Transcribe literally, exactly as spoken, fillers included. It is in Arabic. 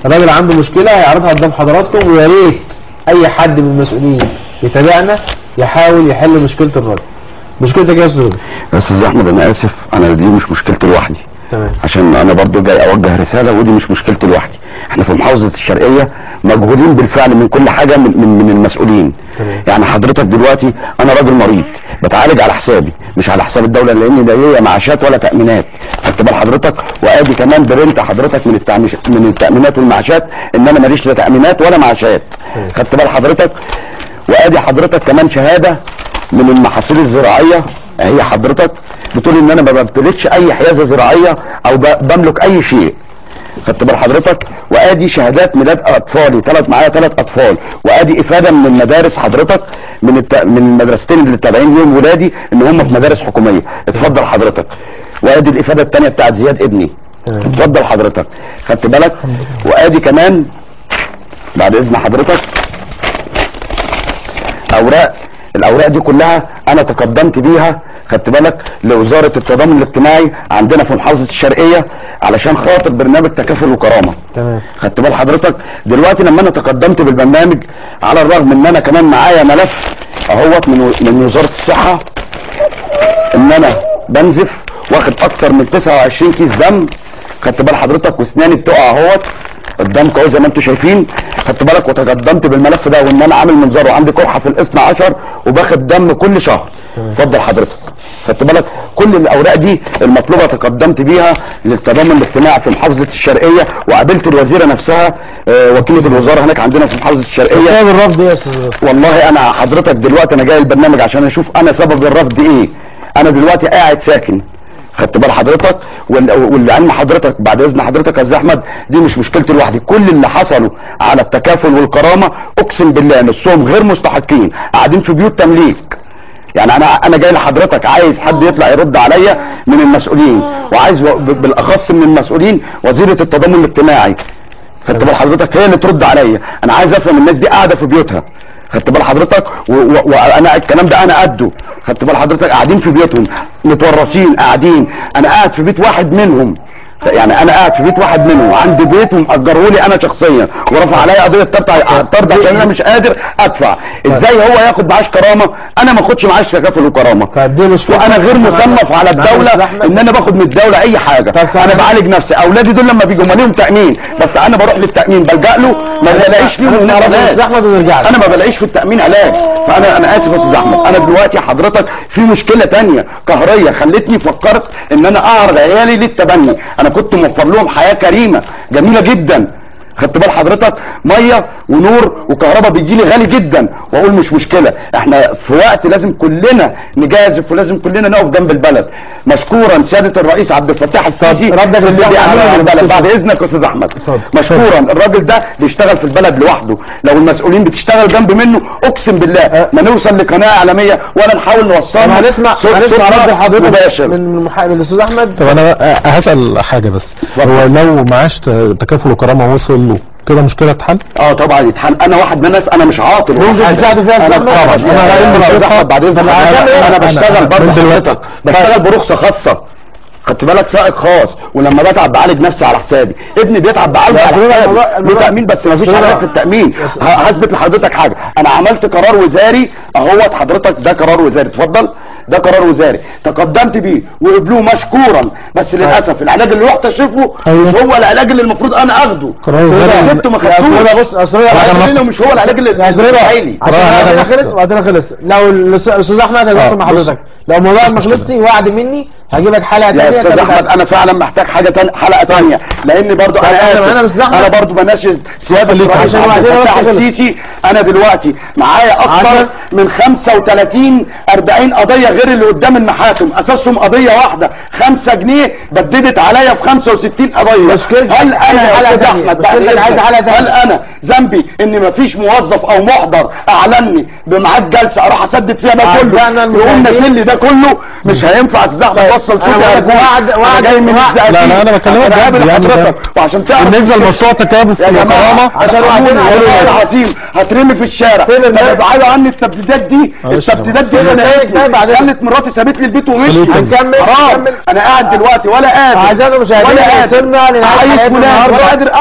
الراجل عنده مشكله هيعرضها قدام حضراتكم، ويا ريت اي حد من المسؤولين يتابعنا يحاول يحل مشكله الراجل. مشكلتك يا استاذ؟ يا استاذ احمد انا اسف، انا دي مش مشكلتي لوحدي. تمام. عشان انا برضو جاي اوجه رساله، ودي مش مشكلتي لوحدي. احنا في محافظه الشرقيه مجهولين بالفعل من كل حاجه من من, من المسؤولين. تمام. يعني حضرتك دلوقتي انا راجل مريض بتعالج على حسابي مش على حساب الدوله، لان لا هي معاشات ولا تامينات. خدت بال حضرتك؟ وادي كمان برنت حضرتك من التأميش من التامينات والمعاشات ان انا ماليش لا تامينات ولا معاشات. خدت بال حضرتك؟ وادي حضرتك كمان شهاده من المحاصيل الزراعيه هي حضرتك بتقول ان انا ما بمتلكش اي حيازه زراعيه او بملك اي شيء. خدت بال حضرتك؟ وادي شهادات ميلاد اطفالي، ثلاث معايا ثلاث اطفال، وادي افاده من المدارس حضرتك من الت... من المدرستين اللي تابعين ليهم ولادي ان هم في مدارس حكوميه. اتفضل حضرتك. وادي الافاده الثانيه بتاعت زياد ابني. اتفضل حضرتك. خدت بالك؟ وادي كمان بعد اذن حضرتك اوراق، الاوراق دي كلها انا تقدمت بيها خدت بالك لوزاره التضامن الاجتماعي عندنا في محافظه الشرقيه علشان خاطر برنامج تكافل وكرامه. تمام. خدت بال حضرتك؟ دلوقتي لما انا تقدمت بالبرنامج على الرغم ان انا كمان معايا ملف اهوت من من وزاره الصحه ان انا بنزف واخد اكتر من تسعة وعشرين كيس دم. خدت بال حضرتك؟ واسناني بتقع اهوت الدم قوي زي ما انتم شايفين. خدت بالك؟ وتقدمت بالملف ده وان انا عامل منظار وعندي قرحه في الاثنى عشر وباخد دم كل شهر. اتفضل حضرتك. خدت بالك؟ كل الاوراق دي المطلوبه تقدمت بيها للتضامن الاجتماعي في محافظه الشرقيه، وقابلت الوزيره نفسها آه وكيله الوزاره هناك عندنا في محافظه الشرقيه. سبب الرفض ايه يا استاذ؟ والله انا حضرتك دلوقتي انا جاي البرنامج عشان اشوف انا سبب الرفض ايه. انا دلوقتي قاعد ساكن. خدت بال حضرتك؟ والعلم حضرتك بعد اذن حضرتك يا استاذ احمد دي مش مشكلتي لوحدي، كل اللي حصلوا على التكافل والكرامه اقسم بالله نصهم غير مستحقين قاعدين في بيوت تمليك. يعني انا انا جاي لحضرتك عايز حد يطلع يرد عليا من المسؤولين، وعايز بالاخص من المسؤولين وزيره التضامن الاجتماعي. خدت بال حضرتك؟ هي اللي ترد عليا. انا عايز افهم الناس دي قاعده في بيوتها. خدت بال حضرتك؟ وانا الكلام ده انا قده. خدت بال حضرتك؟ قاعدين في بيوتهم متورثين قاعدين، انا قاعد في بيت واحد منهم. يعني انا قاعد في بيت واحد منهم عندي بيت ومأجره لي انا شخصيا ورفع عليا قضيه طرد عشان انا مش قادر ادفع. ازاي هو ياخد معاش كرامه انا ما اخدش معاش تكافل وكرامه؟ طيب دي مشكله، وانا غير مصنف على الدوله ان انا باخد من الدوله اي حاجه. انا بعالج نفسي، اولادي دول لما بيجوا ليهم تامين بس انا بروح للتامين بلجأ له ما بلاقيش فيه استاذ احمد ونرجع انا ما بلاقيش في التامين علاج. فانا انا اسف يا استاذ احمد، انا دلوقتي حضرتك في مشكله ثانيه قهريه خلتني فكرت ان انا اعرض عيالي للتبني. انا كنت موفر لهم حياه كريمه جميله جدا. خدت بال حضرتك؟ ميه ونور وكهرباء بيجي لي غالي جدا، واقول مش مشكله، احنا في وقت لازم كلنا نجازف ولازم كلنا نقف جنب البلد. مشكورا سياده الرئيس عبد الفتاح السيسي ردك اللي بيعمله البلد. بعد اذنك يا استاذ احمد، مشكورا. الراجل ده بيشتغل في البلد لوحده، لو المسؤولين بتشتغل جنب منه اقسم بالله ما نوصل لقناه عالميه ولا نحاول نوصلها. هنسمع هنسمع رد حضرتك مباشر من المحامي الاستاذ احمد. طب انا هسال حاجه بس، هو لو معاش تكافل وكرامه وصل له كده مشكله تتحل؟ اه طبعا يتحل. انا واحد من الناس انا مش عاطل ممكن تساعدوا فيها انا طبعا انا بعد اذنك انا بشتغل برضه حضرتك بشتغل برخصه خاصه. خدت بالك؟ سائق خاص، ولما بتعب بعالج نفسي على حسابي. ابني بيتعب بعالج على حسابي له تامين بس ما فيش حاجات في التامين. هثبت لحضرتك حاجه، انا عملت قرار وزاري اهوت حضرتك، ده قرار وزاري اتفضل، ده قرار وزاري تقدمت بيه وقبلوه مشكورا، بس للاسف العلاج اللي رحت اشوفه مش هو العلاج اللي المفروض انا اخده. قرار وزاري سبته ما خدتوش. بص اصل مش هو العلاج اللي عشان وقتنا خلص وقتنا خلص. لو الاستاذ احمد هيبص مع حضرتك، لو الموضوع ما خلصش وعد مني هجيبك حلقه ثانيه. يا استاذ احمد انا فعلا محتاج حاجه تانية، حلقه ثانيه، لان برضو انا اسف انا برضو بناشد سياده الرئيس عبد الفتاح السيسي. انا دلوقتي معايا اكتر من خمسة وثلاثين أربعين قضيه غير اللي قدام المحاكم اساسهم قضيه واحده خمسة جنيه بددت عليا في خمسة وستين قضيه. مشكلتي هل انا يا استاذ احمد عايز حلقه ثانيه، هل انا ذنبي ان مفيش موظف او محضر اعلني بميعاد جلسه اروح اسدد فيها ده كله يقوم نازل لي ده كله؟ مش هينفع يا استاذ احمد. وصل صوتي وعد وعد جاي من الزقازيق. لا لا انا بكلمك بجد يعني وعشان تعرف بالنسبه لمشروع تكافل وكرامه عشان وعدنا والله العظيم هترمي في الشارع. ابعدوا عني التبديدات دي، التبديدات دي انا خلت مراتي سابت لي البيت ومشيت. هنكمل حرام. انا قاعد دلوقتي ولا قادر اعزائنا المشاهدين وصلنا لنهايه الحلقه النهارده.